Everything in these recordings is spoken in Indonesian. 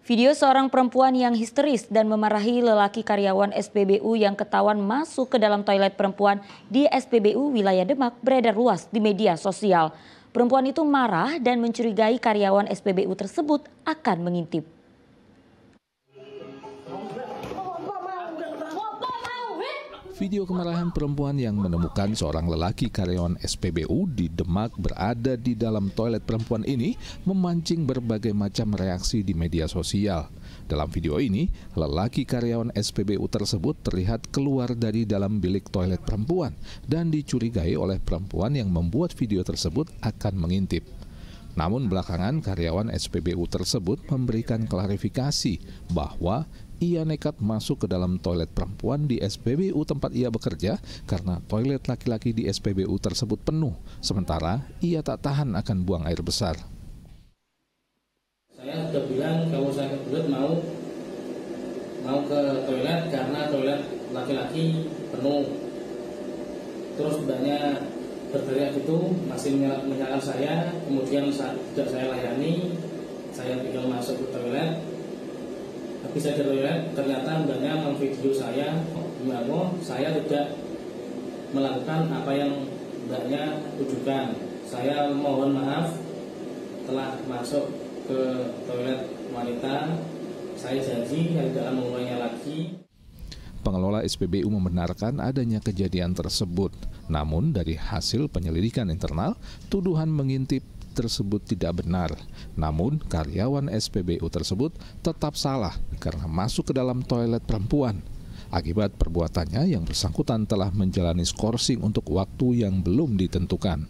Video seorang perempuan yang histeris dan memarahi lelaki karyawan SPBU yang ketahuan masuk ke dalam toilet perempuan di SPBU wilayah Demak beredar luas di media sosial. Perempuan itu marah dan mencurigai karyawan SPBU tersebut akan mengintip. Video kemarahan perempuan yang menemukan seorang lelaki karyawan SPBU di Demak berada di dalam toilet perempuan ini memancing berbagai macam reaksi di media sosial. Dalam video ini, lelaki karyawan SPBU tersebut terlihat keluar dari dalam bilik toilet perempuan dan dicurigai oleh perempuan yang membuat video tersebut akan mengintip. Namun belakangan karyawan SPBU tersebut memberikan klarifikasi bahwa ia nekat masuk ke dalam toilet perempuan di SPBU tempat ia bekerja karena toilet laki-laki di SPBU tersebut penuh, sementara ia tak tahan akan buang air besar. Saya sudah bilang kalau saya kebelet mau ke toilet karena toilet laki-laki penuh. Terus mbaknya berteriak gitu, masih menyalahkan saya, kemudian tidak saya layani, saya tinggal masuk ke toilet. Habis saya di toilet, ternyata mbaknya memvideo saya bahwa saya tidak melakukan apa yang mbaknya tujukan. Saya mohon maaf telah masuk ke toilet wanita. Saya janji yang tidak akan mengulangnya lagi. Pengelola SPBU membenarkan adanya kejadian tersebut. Namun dari hasil penyelidikan internal, tuduhan mengintip tersebut tidak benar. Namun karyawan SPBU tersebut tetap salah karena masuk ke dalam toilet perempuan. Akibat perbuatannya yang bersangkutan telah menjalani skorsing untuk waktu yang belum ditentukan.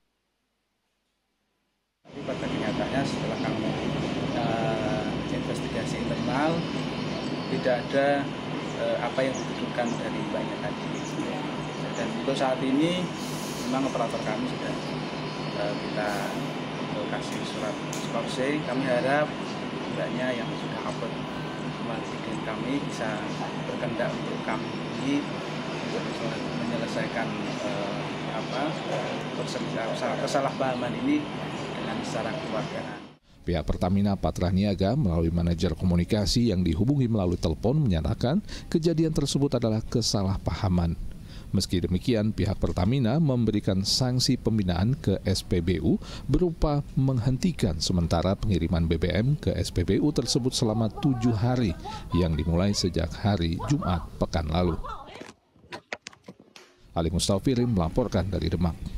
Pada kenyataannya setelah kami investigasi internal tidak ada apa yang dituduhkan dari banyak tadi. Dan untuk saat ini memang operator kami sudah kita kasih surat skorsing. Kami harap mbaknya yang sudah upload video kami bisa berkehendak untuk kami menyelesaikan kesalahpahaman ini dengan secara keluargaan. Pihak Pertamina Patra Niaga melalui manajer komunikasi yang dihubungi melalui telepon menyatakan kejadian tersebut adalah kesalahpahaman. Meski demikian, pihak Pertamina memberikan sanksi pembinaan ke SPBU berupa menghentikan sementara pengiriman BBM ke SPBU tersebut selama 7 hari yang dimulai sejak hari Jumat pekan lalu. Ali Mustafirin melaporkan dari Demak.